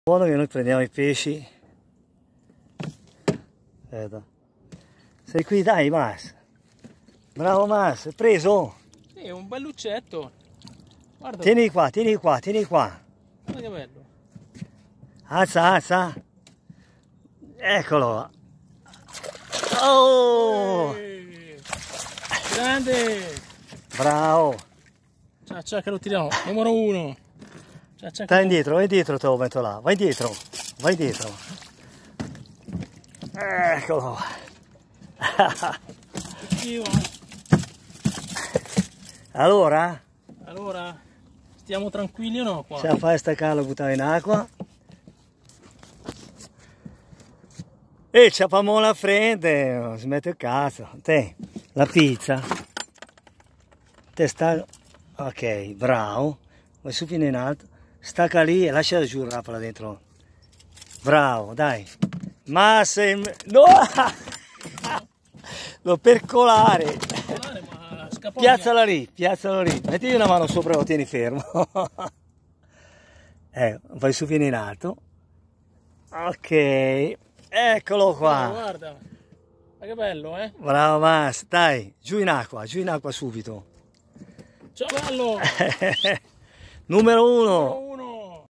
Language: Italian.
Buono che noi prendiamo i pesci. Aspetta. Sei qui, dai, Mas. Bravo, Mas. Hai preso? Sì, è un bel luccetto. Guarda. Tieni qua, tieni qua, tieni qua. Guarda che bello. Alza, alza. Eccolo. Oh! Grande! Bravo. Ciao, ciao, che lo tiriamo. Numero 1. Ciao, ciao. Stai indietro, vai indietro, te lo metto là. Vai dietro, vai dietro. Eccolo. Allora? Allora, stiamo tranquilli o no qua? Se la fai staccare, lo buttare in acqua. E ciapamo la frente, si mette il cazzo. Te, la pizza. Te sta... Ok, bravo. Vai su fino in alto. Stacca lì e lascia giù il rapola dentro. Bravo, dai. Ma sei... No! Lo percolare. Ma scappa Piazzala lì, piazzala lì. Metti una mano sopra e lo tieni fermo. Vai su fino in alto. Ok. Eccolo qua. Guarda, ma che bello, eh? Bravo Mas, dai, giù in acqua subito. Ciao bello! Numero 1. Numero 1.